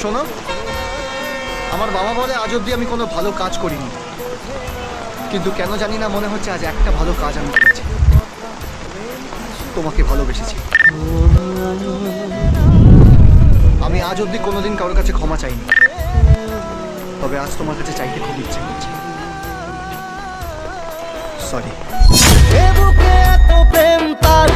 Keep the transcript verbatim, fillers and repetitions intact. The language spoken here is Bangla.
শোনো, আমার বাবা বলে আজ অব্দি আমি কোনো ভালো কাজ করিনি, কিন্তু কেন জানি না মনে হচ্ছে আজ একটা ভালো কাজ আমি করেছি। তোমাকে ভালোবেসেছি। আমি আজ অব্দি কোনোদিন কারোর কাছে ক্ষমা চাইনি, তবে আজ তোমার কাছে চাইতে খুব ইচ্ছে করছে। সরি।